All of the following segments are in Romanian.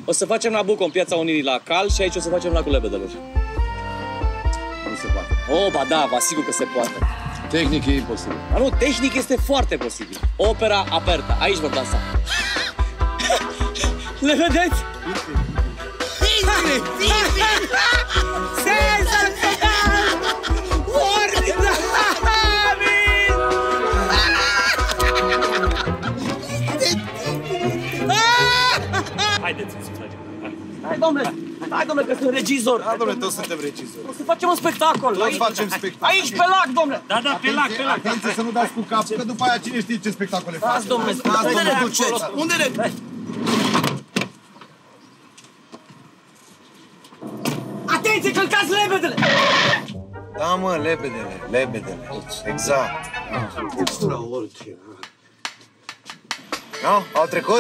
O să facem la Bucon, Piața Unirii la Cal și aici o să facem la cu lebedelor. Nu se poate. Oh, ba da, vă asigur că se poate. Tehnic e imposibil. Dar nu, tehnic este foarte posibil. Opera aperta. Aici vor dansa. Le vedeți? Haideți să facem. Hai, domnule, că sunt regizor. Da, domnule, toți suntem regizori. O să facem un spectacol. Toți facem spectacol. Aici, pe lac, domnule. Da, pe lac. Atenție să nu dați cu cap, că după aia cine știe ce spectacole faci. Dați, domnule, unde ne? Atenție, călcați lebedele! Da, mă, lebedele. Exact. Extraordinar. Nu? Au trecut?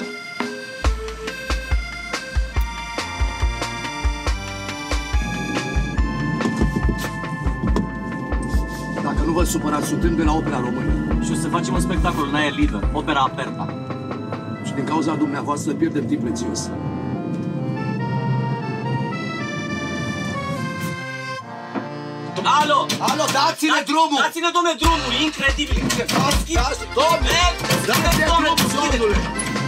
Dacă nu vă supărați, suntem de la Opera România. Și o să facem un spectacol în aer liber, opera aperta. Și din cauza dumneavoastră pierdem timp prețios. Alo, dați-ne drumul! Dați-ne, domnule, drumul, incredibil! Domnule! Dați-ne drumul, domnule!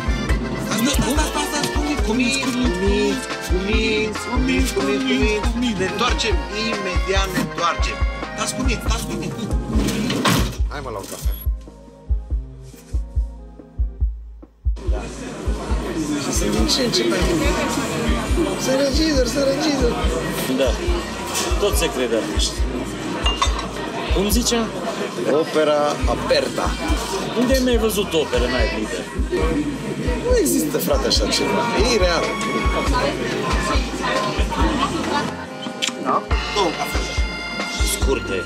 Cuminți. Ne întoarcem imediat, Dați cuminți. Hai, mă, la o cafea. Să din ce mai mult. Să regizor. Da, tot secret de artiști. Cum zicea? Opera aperta. Unde ai mai văzut opere în aer liber? Nu există, frate, așa ceva. E ireal. Da? Două cafele. Scurte.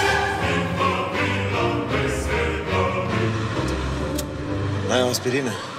Ai o aspirină?